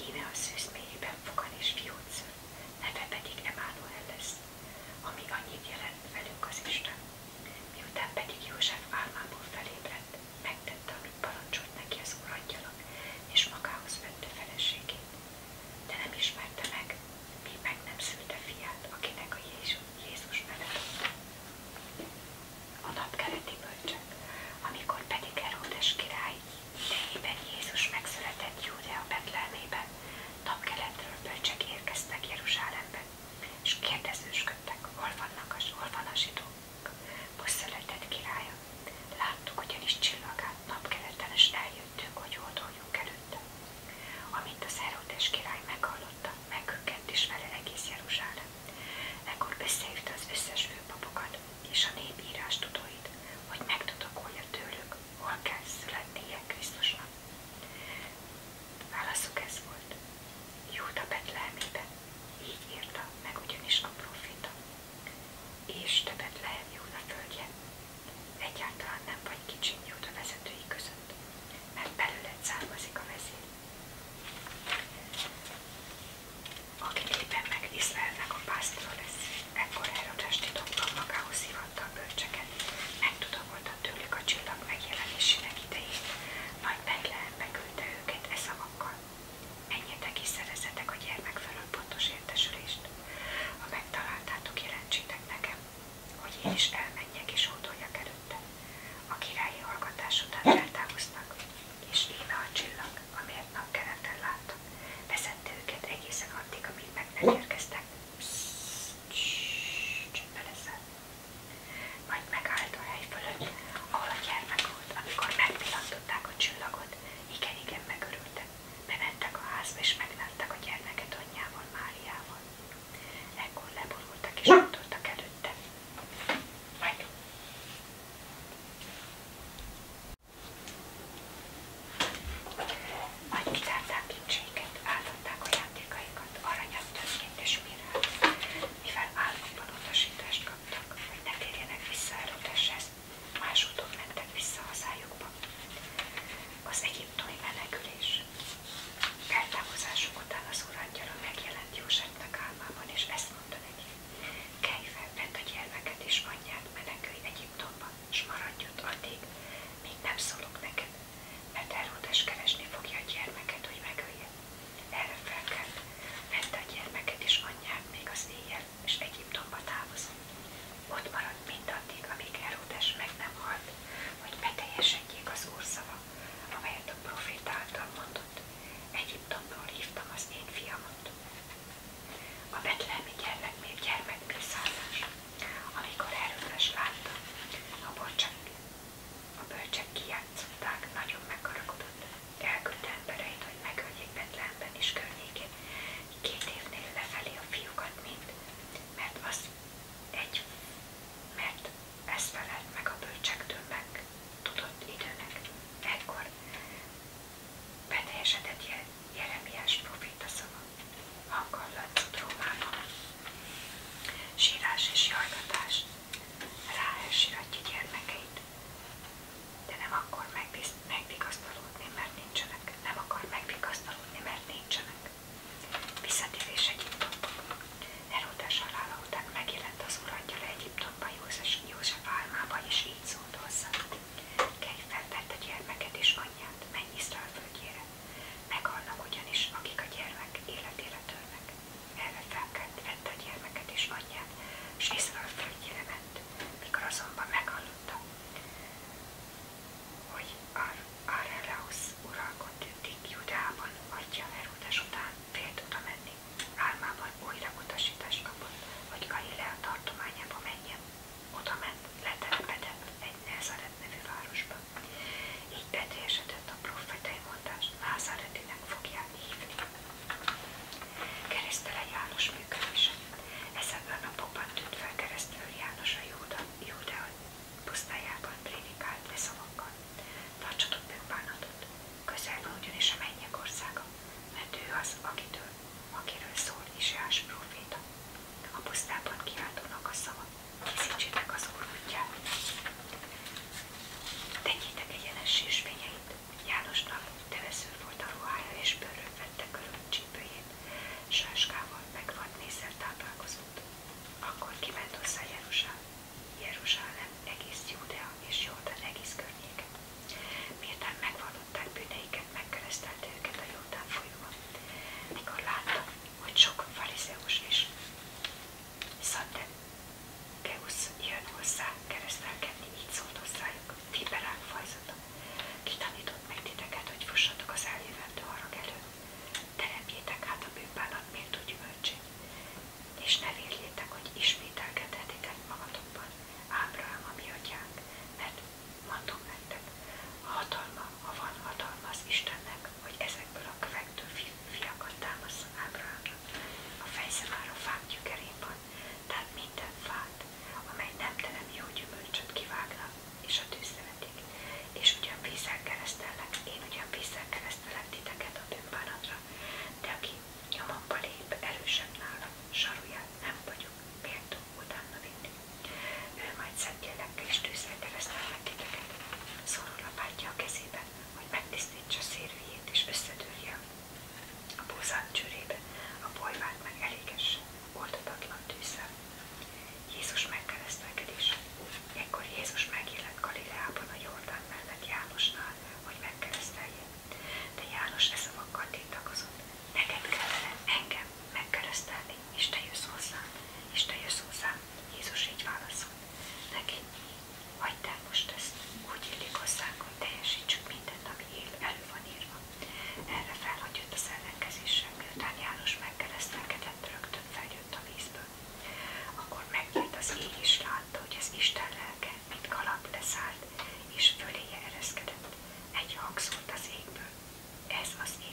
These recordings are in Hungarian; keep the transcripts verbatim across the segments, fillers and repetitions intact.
íme a szűz mélyében fogan és fiút szül, neve pedig Emánuel lesz, ami annyit jelent velünk az Isten. Miután pedig József álmából felébredt, megtette, amit parancsolt neki az urangyalak, és magához vette feleségét. De nem ismerte meg, míg meg nem szülte fiát, akinek a Jézus nevet adta. A napkeleti bölcsek, amikor pedig Heródes király idejében Jézus megszületett Júdea Betlehemében, napkeleti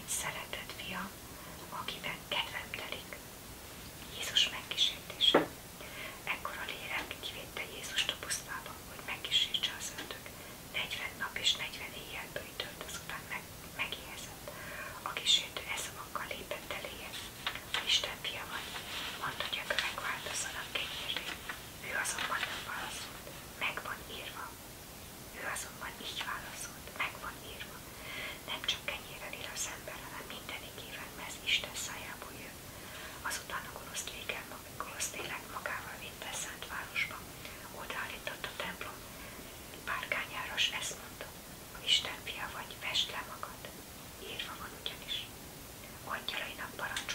Szeretett fiam, akiben kedvem telik. Jézus megkísértése. Ekkor a lélek kivitte Jézust a pusztába, hogy megkísértse az ördög. negyven nap és negyven éjjel böjtölt, azután meg, megéhezett. A kísértő e szavakkal lépett eléje. Ha Isten fia vagy, mondd, hogy a kövek változzanak kenyérré. Ő azonban nem válaszolt. Meg van írva. Ő azonban így válaszolt. Meg van írva. Nem csak kenyérrel él az ember, hanem minden igével, mert Isten szájából jön. Azután a gonosz lélek, gonosz lélek magával vitte a szent városba. Odaállított a templom párkányára, s ezt mondta: ha Isten fia vagy, vesd le magad. Írva van ugyanis. Angyalainak parancs